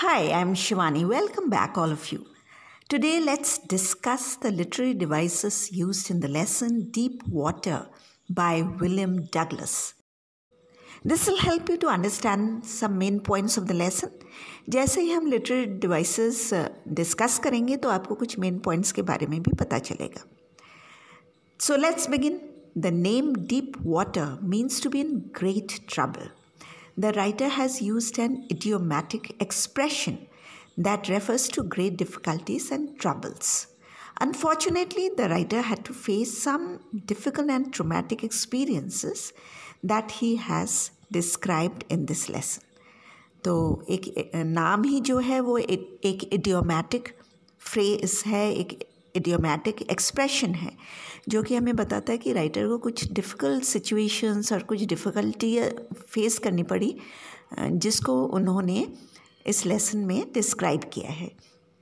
Hi, I'm Shivani. Welcome back, all of you. Today, let's discuss the literary devices used in the lesson Deep Water by William Douglas. This will help you to understand some main points of the lesson. जैसे ही हम literary devices discuss करेंगे तो आपको कुछ main points के बारे में भी पता चलेगा. So let's begin. The name Deep Water means to be in great trouble. The writer has used an idiomatic expression that refers to great difficulties and troubles. Unfortunately, the writer had to face some difficult and traumatic experiences that he has described in this lesson. तो एक नाम ही जो है वो एक idiomatic phrase है, एक idiomatic expression है जो कि हमें बताता है कि राइटर को कुछ डिफ़िकल्ट सिचुएशंस और कुछ डिफ़िकल्टी फेस करनी पड़ी जिसको उन्होंने इस लेसन में डिस्क्राइब किया है.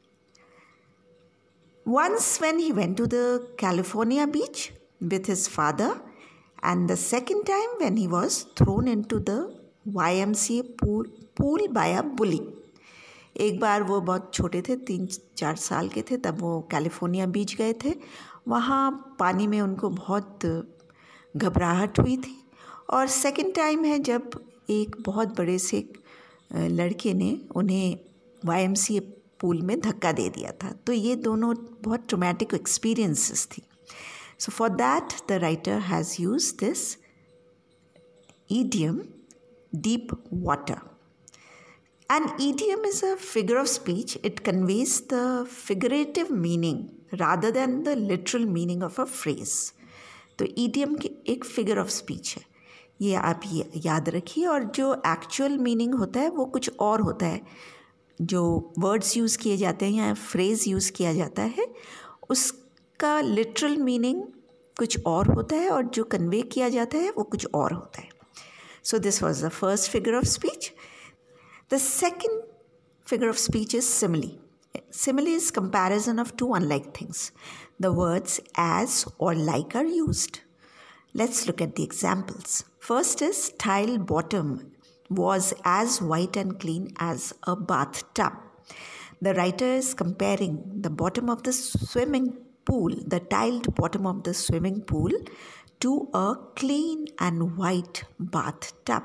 Once when he went to the California beach with his father and the second time when he was thrown into the YMCA pool by a bully. एक बार वो बहुत छोटे थे, 3-4 साल के थे, तब वो कैलिफोर्निया बीच गए थे. वहाँ पानी में उनको बहुत घबराहट हुई थी. और सेकंड टाइम है जब एक बहुत बड़े से लड़के ने उन्हें YMCA पूल में धक्का दे दिया था. तो ये दोनों बहुत ट्रॉमेटिक एक्सपीरियंसेस थी. So for that the writer has used this idiom deep water. An idiom is a figure of speech. It conveys the figurative meaning rather than the literal meaning of a phrase. तो idiom एक figure of speech है, ये आप याद रखिए. और जो actual meaning होता है वो कुछ और होता है. जो words यूज़ किए जाते हैं या phrase यूज़ किया जाता है उसका literal meaning कुछ और होता है और जो convey किया जाता है वो कुछ और होता है. So this was the first figure of speech. The second figure of speech is simile. Simile is comparison of two unlike things. The words as or like are used. Let's look at the examples. First is tile bottom was as white and clean as a bathtub. The writer is comparing the bottom of the swimming pool, the tiled bottom of the swimming pool, to a clean and white bathtub.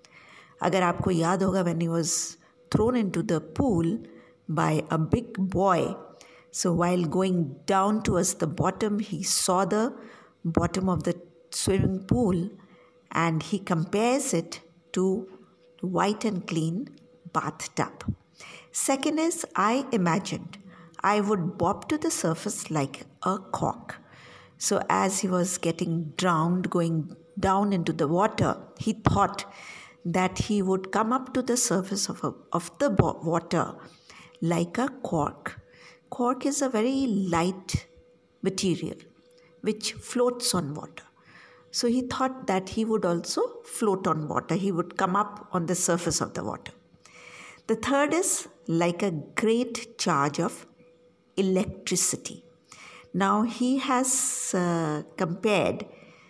अगर आपको याद होगा when he was thrown into the pool by a big boy, so while going down towards the bottom he saw the bottom of the swimming pool and he compares it to white and clean bathtub. Second is I imagined I would bob to the surface like a cork. So as he was getting drowned, going down into the water, he thought that he would come up to the surface of the water like a cork. Cork is a very light material which floats on water. So he thought that he would also float on water. He would come up on the surface of the water. The third is like a great charge of electricity. Now he has compared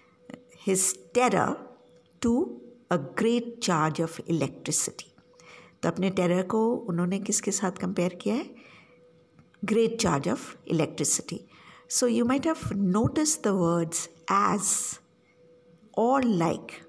his terror to a great charge of electricity. तो अपने terror को उन्होंने किसके साथ compare किया है? Great charge of electricity. So you might have noticed the words as or like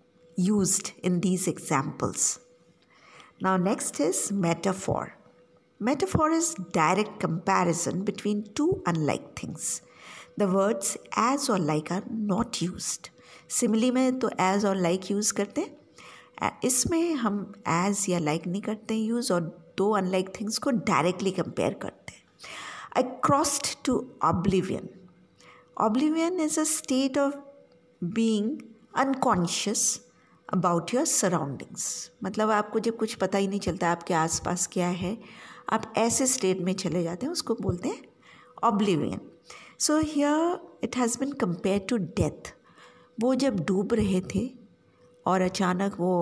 used in these examples. Now next is metaphor. Metaphor is direct comparison between two unlike things. The words as or like are not used. Simile में तो as और like use करते हैं. इसमें हम as या like नहीं करते हैं यूज़ और दो अनलाइक थिंग्स को डायरेक्टली कंपेयर करते हैं. I crossed to oblivion. Oblivion is a state of being unconscious about your surroundings. मतलब आपको जब कुछ पता ही नहीं चलता आपके आसपास क्या है, आप ऐसे स्टेट में चले जाते हैं, उसको बोलते हैं oblivion. So here it has been compare to death. वो जब डूब रहे थे और अचानक वो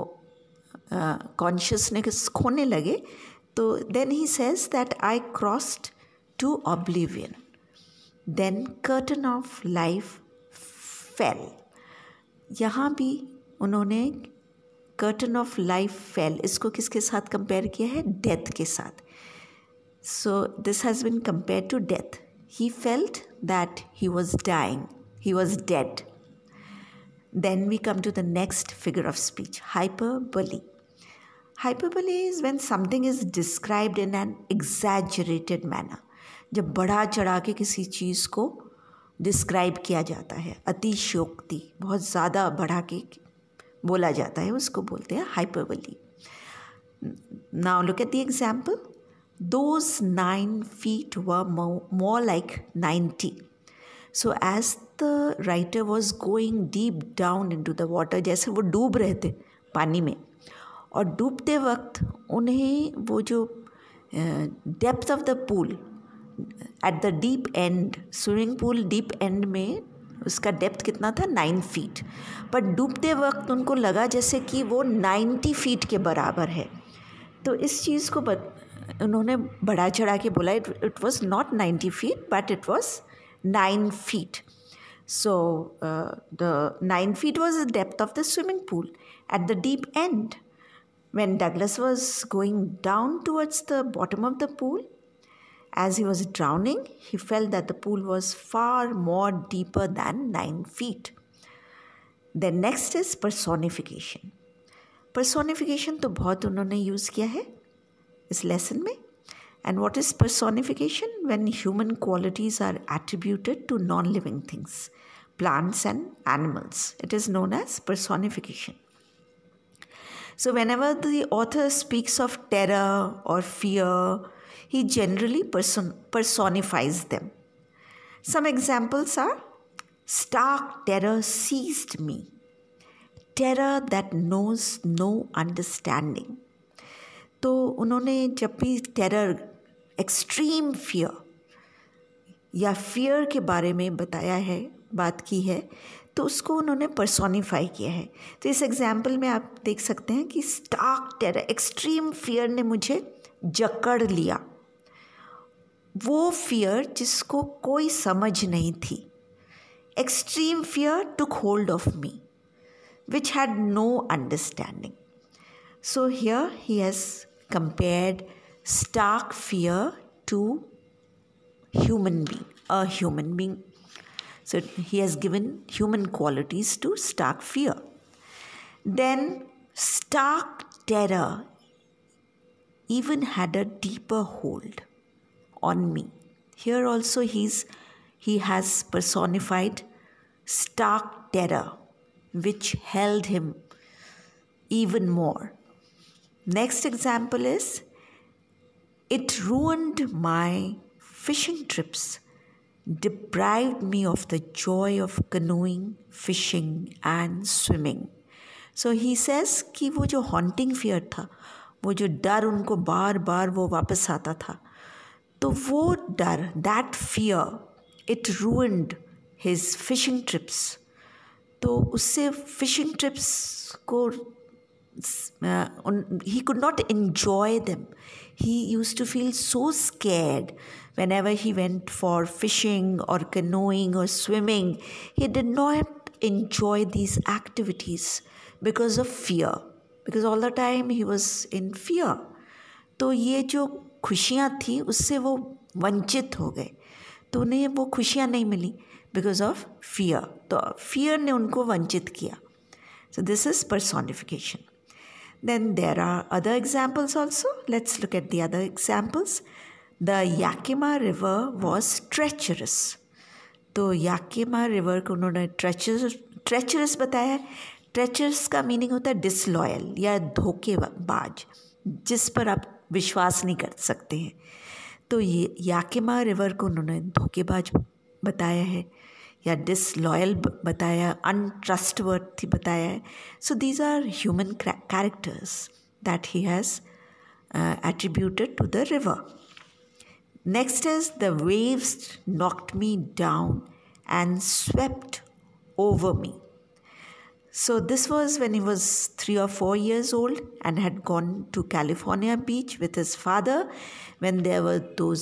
कॉन्शियसनेस खोने लगे तो then he says that I crossed to oblivion. Then curtain of life fell. यहाँ भी उन्होंने कर्टन ऑफ लाइफ फेल, इसको किसके साथ कंपेयर किया है? डेथ के साथ. So this has been compare to death. He felt that he was dying, he was dead. Then we come to the next figure of speech, hyperbole. Hyperbole is when something is described in an exaggerated manner. जब बढ़ा चढ़ा के किसी चीज़ को describe किया जाता है, अतिशयोक्ति, बहुत ज़्यादा बढ़ा के बोला जाता है, उसको बोलते हैं hyperbole. Now look at the example. Those 9 feet were more like 90. So as the writer was going deep down into the water, जैसे वो डूब रहे थे पानी में, और डूबते वक्त उन्हें वो जो depth of the pool at the deep end, swimming pool deep end में उसका डेप्थ कितना था? 9 फीट. पर डूबते वक्त उनको लगा जैसे कि वो 90 फीट के बराबर है. तो इस चीज़ को उन्होंने बढ़ा चढ़ा के बोला. It was not 90 feet but it was 9 feet. So the 9 feet was the depth of the swimming pool at the deep end. When Douglas was going down towards the bottom of the pool, as he was drowning, he felt that the pool was far more deeper than 9 feet. Then next is personification. Personification तो बहुत उन्होंने use किया है इस lesson में. And what is personification? When human qualities are attributed to non-living things, plants and animals. It is known as personification. So whenever the author speaks of terror or fear, he generally personifies them. Some examples are, stark terror seized me, terror that knows no understanding. तो उन्होंने जब भी terror, extreme fear या fear के बारे में बताया है, बात की है, तो उसको उन्होंने पर्सोनिफाई किया है. तो इस एग्जाम्पल में आप देख सकते हैं कि स्टार्क टेरर, एक्सट्रीम फियर ने मुझे जकड़ लिया. वो फियर जिसको कोई समझ नहीं थी. Extreme fear took hold of me which had no understanding. So here he has compared stark fear to a human being. So he has given human qualities to stark fear. Then stark terror even had a deeper hold on me. Here also he has personified stark terror, which held him even more. Next example is, it ruined my fishing trips, deprived me of the joy of canoeing, fishing and swimming. So he says कि वो जो haunting fear था, वो जो डर उनको बार बार वो वापस आता था, तो वो डर, that fear, it ruined his fishing trips. तो उससे fishing trips को he could not enjoy them. He used to feel so scared whenever he went for fishing or canoeing or swimming. He did not enjoy these activities because of fear, because all the time he was in fear. तो ये जो खुशियाँ थी उससे वो वंचित हो गए, तो उन्हें वो खुशियाँ नहीं मिली because of fear. तो fear ने उनको वंचित किया. So this is personification. Then there are other examples also. Let's look at the other examples. The Yakima River was treacherous. तो Yakima River को उन्होंने treacherous बताया है. Treacherous का मीनिंग होता है disloyal या धोखेबाज, जिस पर आप विश्वास नहीं कर सकते हैं. तो ये Yakima River को उन्होंने धोखेबाज बताया है या डिसलॉयल बताया, अनट्रस्टवर्थी बताया है. So these are human characters that he has attributed to the river. Next is, the waves knocked me down and swept over me. So this was when he was 3 or 4 years old and had gone to California Beach with his father, when there were those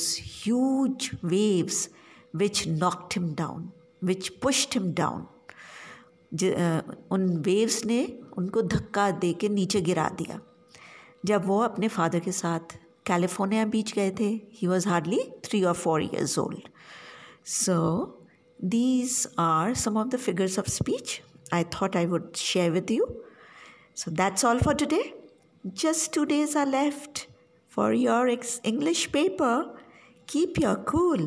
huge waves which knocked him down, which pushed him down. उन waves ने उनको धक्का दे के नीचे गिरा दिया। जब वो अपने फादर के साथ कैलिफोर्निया बीच गए थे, he was hardly 3 or 4 years old. So these are some of the figures of speech I thought I would share with you. So that's all for today. Just 2 days are left for your English paper. Keep your cool.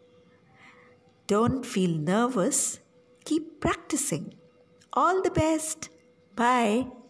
Don't feel nervous. Keep practicing. All the best. Bye.